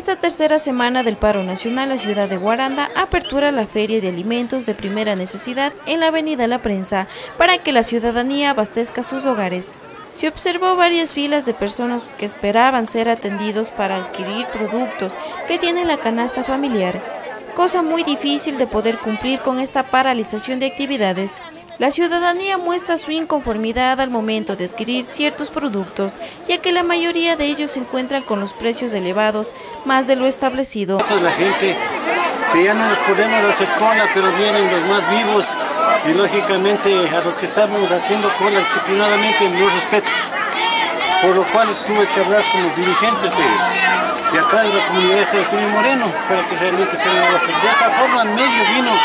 esta tercera semana del paro nacional, la ciudad de Guaranda apertura la feria de alimentos de primera necesidad en la avenida La Prensa para que la ciudadanía abastezca sus hogares. Se observó varias filas de personas que esperaban ser atendidos para adquirir productos que tienen la canasta familiar, cosa muy difícil de poder cumplir con esta paralización de actividades. La ciudadanía muestra su inconformidad al momento de adquirir ciertos productos, ya que la mayoría de ellos se encuentran con los precios elevados, más de lo establecido. La gente que ya no nos podemos hacer cola, pero vienen los más vivos y lógicamente a los que estamos haciendo cola disciplinadamente no respetan. Por lo cual tuve que hablar con los dirigentes de acá de la comunidad de Julio Moreno para que realmente tengan esto. De esta forma en medio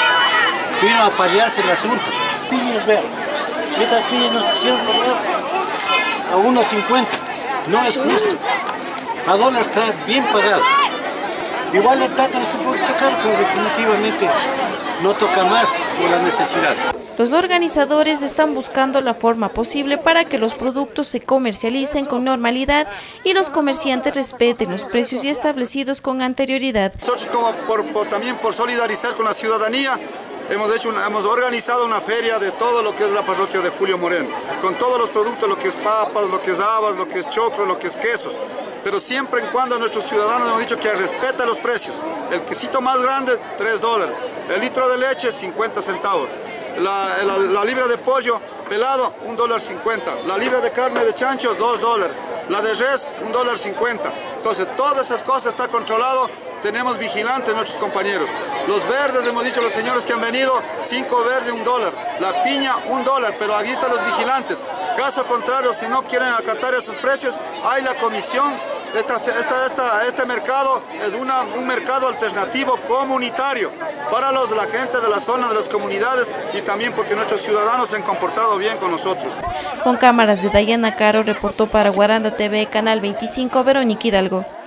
vino a paliarse el asunto. Piñas, vean, estas piñas nos quisieron cobrar a 1.50, no es justo, a dólar está bien pagado. Igual el plátano está un poquito caro, pero definitivamente no toca más por la necesidad. Los organizadores están buscando la forma posible para que los productos se comercialicen con normalidad y los comerciantes respeten los precios ya establecidos con anterioridad. Nosotros también por solidarizar con la ciudadanía, hemos organizado una feria de todo lo que es la parroquia de Julio Moreno, con todos los productos, lo que es papas, lo que es habas, lo que es choclo, lo que es quesos. Pero siempre y cuando nuestros ciudadanos hemos dicho que respeta los precios. El quesito más grande, $3. El litro de leche, 50 centavos. La libra de pollo pelado, $1.50. La libra de carne de chancho, $2. La de res, $1.50. Entonces, todas esas cosas está controlado. Tenemos vigilantes nuestros compañeros. Los verdes, hemos dicho a los señores que han venido, 5 verdes, $1. La piña, $1, pero aquí están los vigilantes. Caso contrario, si no quieren acatar esos precios, hay la comisión. Este mercado es un mercado alternativo comunitario para la gente de la zona, de las comunidades y también porque nuestros ciudadanos se han comportado bien con nosotros. Con cámaras de Dayana Caro, reportó para Guaranda TV, Canal 25, Verónica Hidalgo.